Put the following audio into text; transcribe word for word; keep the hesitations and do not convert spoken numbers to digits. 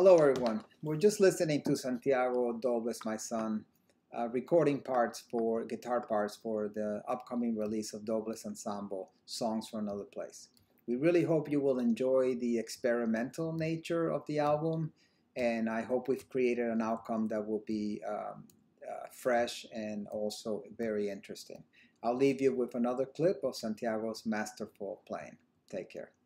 Hello everyone. We're just listening to Santiago Dobles, my son, uh, recording parts for guitar parts for the upcoming release of Dobles Ensemble, Songs for Another Place. We really hope you will enjoy the experimental nature of the album, and I hope we've created an outcome that will be um, uh, fresh and also very interesting. I'll leave you with another clip of Santiago's masterful playing. Take care.